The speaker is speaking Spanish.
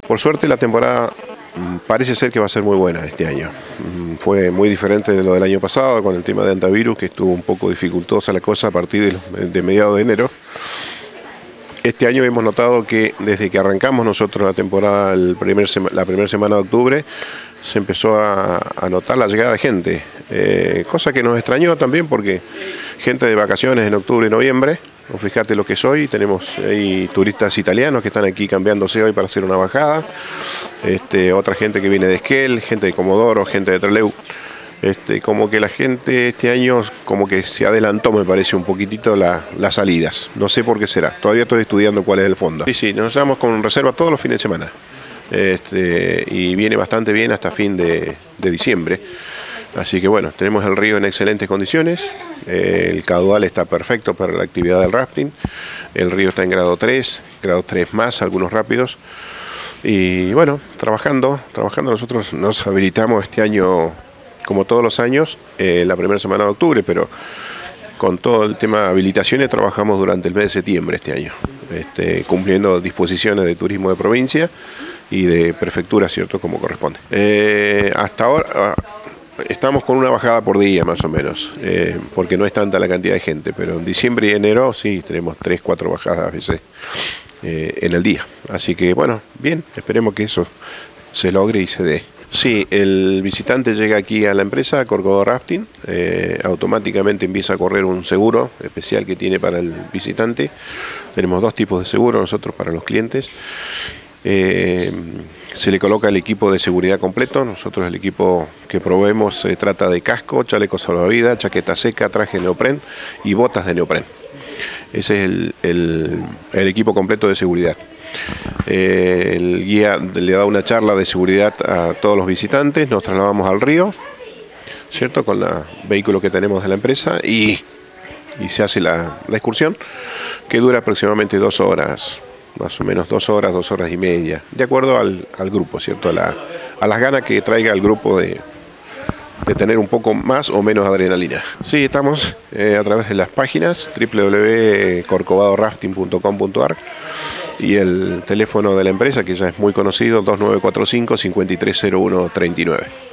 Por suerte la temporada parece ser que va a ser muy buena este año. Fue muy diferente de lo del año pasado con el tema de antivirus, que estuvo un poco dificultosa la cosa a partir de mediados de enero. Este año hemos notado que desde que arrancamos nosotros la temporada, la primera semana de octubre, se empezó a notar la llegada de gente, cosa que nos extrañó también porque gente de vacaciones en octubre y noviembre. Fíjate lo que es hoy, tenemos ahí turistas italianos que están aquí cambiándose hoy para hacer una bajada, otra gente que viene de Esquel, gente de Comodoro, gente de Trelew. Como que la gente este año como que se adelantó, me parece, un poquitito las salidas. No sé por qué será, todavía estoy estudiando cuál es el fondo. Sí, nos vamos con reserva todos los fines de semana. Y viene bastante bien hasta fin de diciembre. Así que bueno, tenemos el río en excelentes condiciones, el caudal está perfecto para la actividad del rafting, el río está en grado 3 más, algunos rápidos. Y bueno, trabajando nosotros nos habilitamos este año, como todos los años, la primera semana de octubre, pero con todo el tema de habilitaciones trabajamos durante el mes de septiembre este año, cumpliendo disposiciones de turismo de provincia y de prefectura, ¿cierto?, como corresponde. Hasta ahora estamos con una bajada por día más o menos, porque no es tanta la cantidad de gente, pero en diciembre y enero sí tenemos 3-4 bajadas a veces en el día. Así que bueno, bien, esperemos que eso se logre y se dé. Sí, el visitante llega aquí a la empresa, a Corcovado Rafting, automáticamente empieza a correr un seguro especial que tiene para el visitante. Tenemos 2 tipos de seguro nosotros para los clientes. Se le coloca el equipo de seguridad completo. Nosotros el equipo que proveemos se trata de casco, chaleco salvavidas, chaqueta seca, traje de neopren y botas de neopren. Ese es el equipo completo de seguridad. El guía le da una charla de seguridad a todos los visitantes. Nos trasladamos al río, ¿cierto?, con el vehículo que tenemos de la empresa y se hace la excursión, que dura aproximadamente 2 horas. Más o menos 2 horas, 2 horas y media, de acuerdo al grupo, ¿cierto? A las ganas que traiga el grupo de tener un poco más o menos adrenalina. Sí, estamos a través de las páginas www.corcovadorafting.com.ar y el teléfono de la empresa, que ya es muy conocido, 2945-530139.